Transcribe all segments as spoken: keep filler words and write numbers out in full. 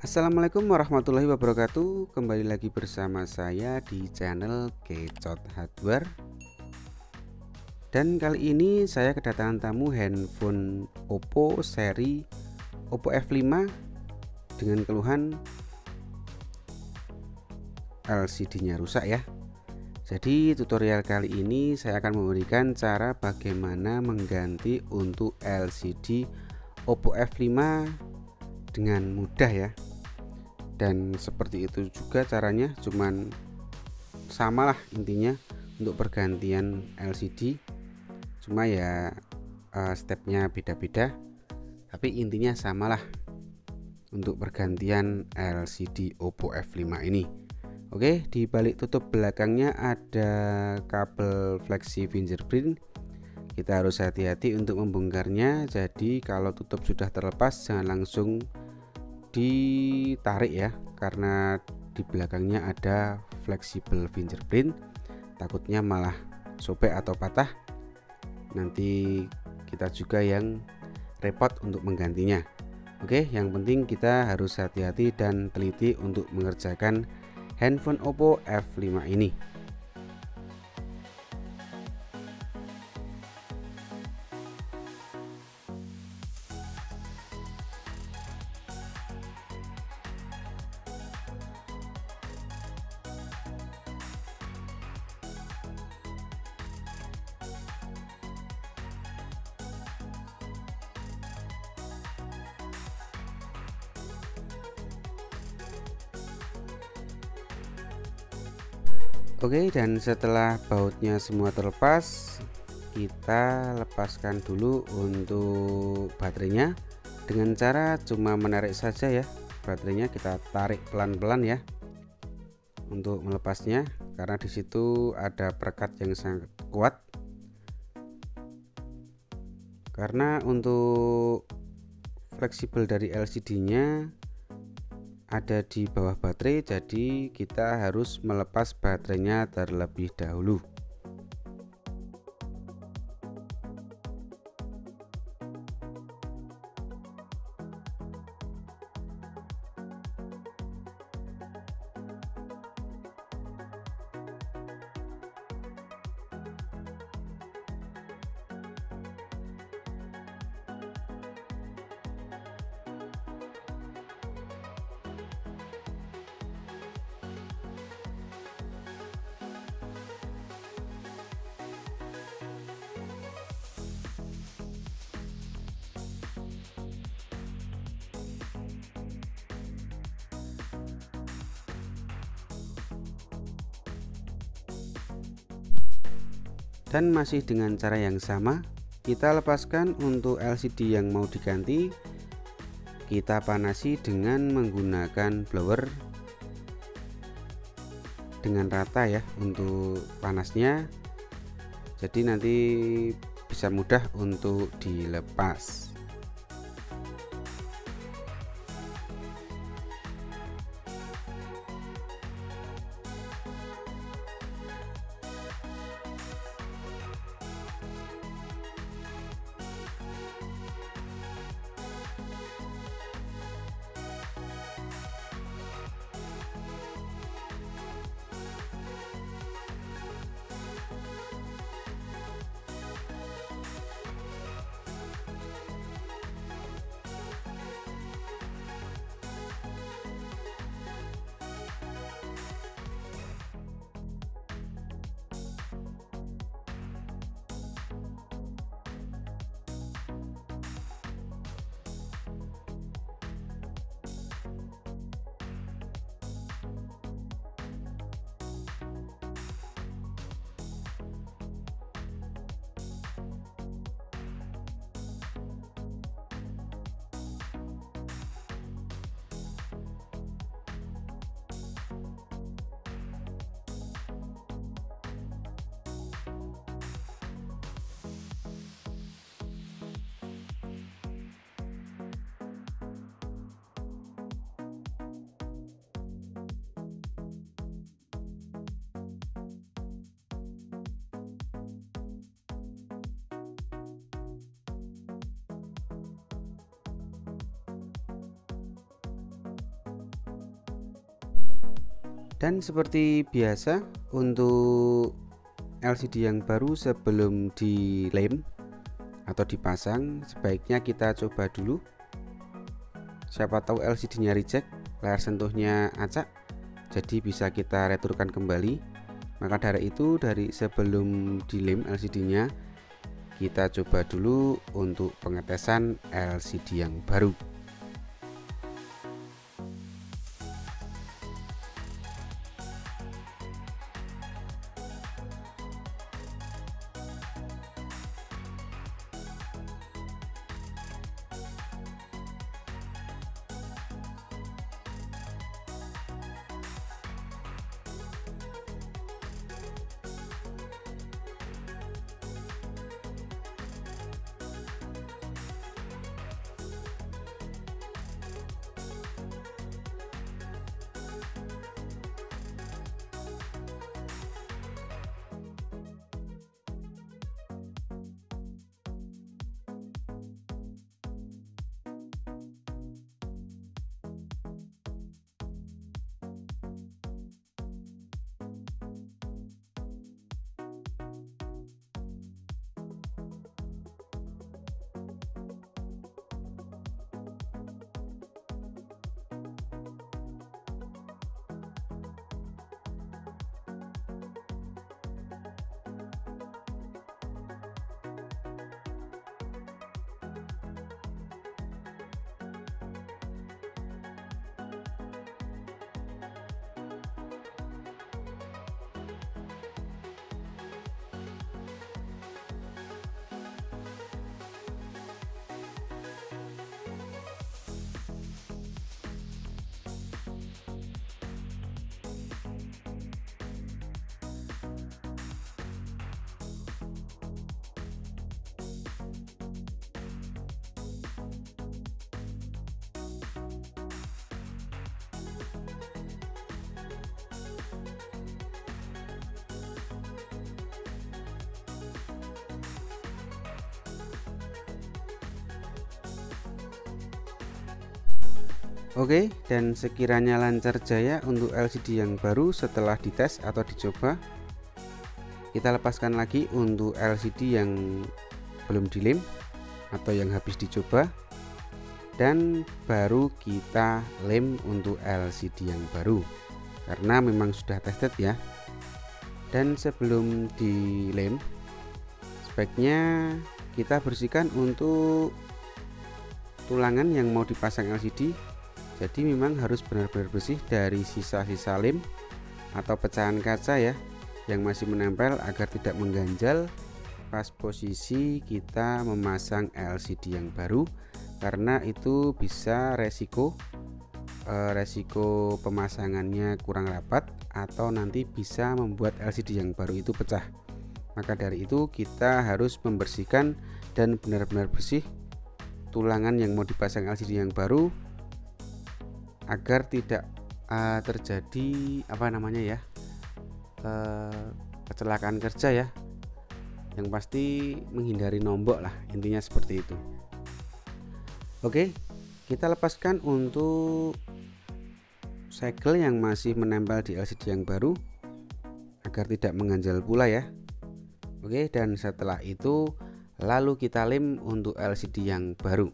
Assalamualaikum warahmatullahi wabarakatuh. Kembali lagi bersama saya di channel Kecot Hardware. Dan kali ini saya kedatangan tamu handphone Oppo seri Oppo F lima dengan keluhan L C D-nya rusak ya. Jadi tutorial kali ini saya akan memberikan cara bagaimana mengganti untuk L C D Oppo F lima dengan mudah ya. Dan seperti itu juga caranya, cuman samalah intinya untuk pergantian L C D, cuma ya uh, stepnya beda-beda, tapi intinya samalah untuk pergantian L C D Oppo F lima ini. Oke, di balik tutup belakangnya ada kabel flexi fingerprint. Kita harus hati-hati untuk membongkarnya, jadi kalau tutup sudah terlepas jangan langsung ditarik ya, karena di belakangnya ada fleksibel fingerprint, takutnya malah sobek atau patah, nanti kita juga yang repot untuk menggantinya. Oke, yang penting kita harus hati-hati dan teliti untuk mengerjakan handphone Oppo F lima ini. Oke, dan setelah bautnya semua terlepas, kita lepaskan dulu untuk baterainya dengan cara cuma menarik saja ya. Baterainya kita tarik pelan-pelan ya untuk melepasnya, karena disitu ada perekat yang sangat kuat. Karena untuk fleksibel dari L C D-nya ada di bawah baterai, jadi kita harus melepas baterainya terlebih dahulu. Dan masih dengan cara yang sama, kita lepaskan untuk L C D yang mau diganti. Kita panasi dengan menggunakan blower dengan rata ya untuk panasnya, jadi nanti bisa mudah untuk dilepas. Dan seperti biasa, untuk L C D yang baru sebelum dilem atau dipasang, sebaiknya kita coba dulu. Siapa tahu L C D-nya reject, layar sentuhnya acak, jadi bisa kita returkan kembali. Maka dari itu, dari sebelum dilem L C D-nya, kita coba dulu untuk pengetesan L C D yang baru. Oke, dan sekiranya lancar jaya untuk L C D yang baru setelah dites atau dicoba, kita lepaskan lagi untuk L C D yang belum dilem atau yang habis dicoba, dan baru kita lem untuk L C D yang baru karena memang sudah tested ya. Dan sebelum dilem, sebaiknya kita bersihkan untuk tulangan yang mau dipasang L C D. Jadi memang harus benar-benar bersih dari sisa-sisa lem atau pecahan kaca ya yang masih menempel agar tidak mengganjal pas posisi kita memasang L C D yang baru, karena itu bisa resiko eh, resiko pemasangannya kurang rapat atau nanti bisa membuat L C D yang baru itu pecah. Maka dari itu kita harus membersihkan dan benar-benar bersih tulangan yang mau dipasang L C D yang baru agar tidak uh, terjadi apa namanya ya uh, kecelakaan kerja ya, yang pasti menghindari nombok lah, intinya seperti itu. Oke, kita lepaskan untuk segel yang masih menempel di L C D yang baru agar tidak mengganjal pula ya. Oke, dan setelah itu lalu kita lem untuk L C D yang baru.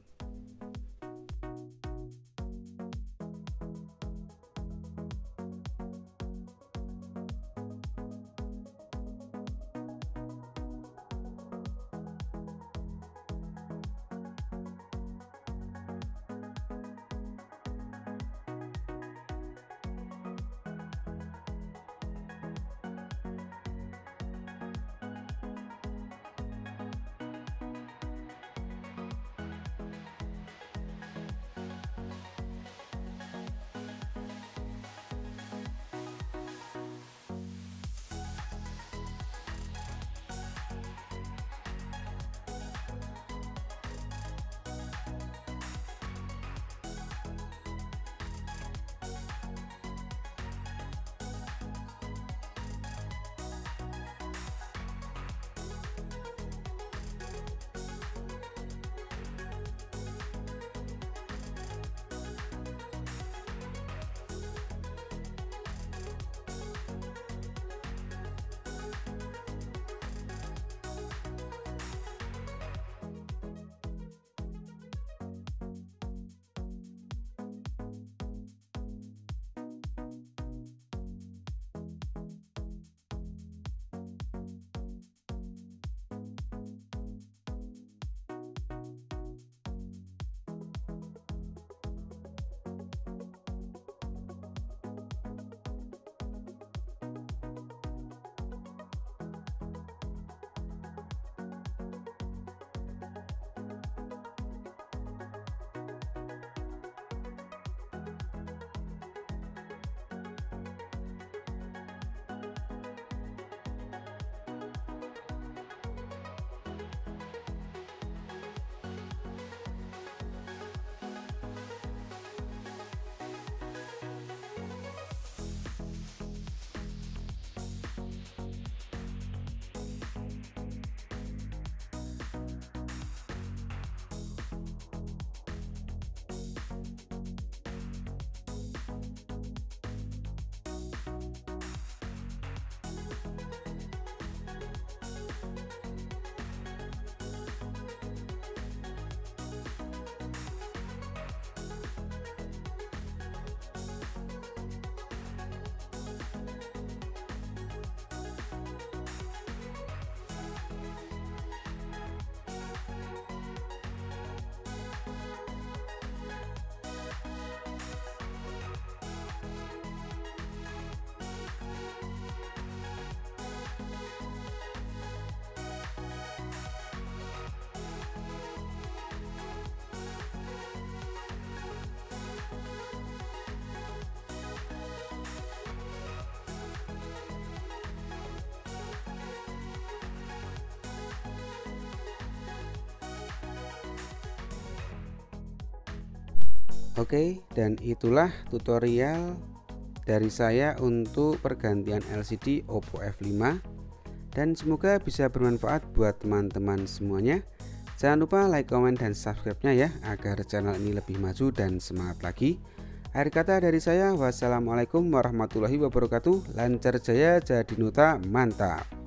Oke, dan itulah tutorial dari saya untuk pergantian L C D Oppo F lima, dan semoga bisa bermanfaat buat teman-teman semuanya. Jangan lupa like, comment, dan subscribe-nya ya, agar channel ini lebih maju dan semangat lagi. Akhir kata dari saya, wassalamualaikum warahmatullahi wabarakatuh. Lancar jaya, jadi nuta, mantap.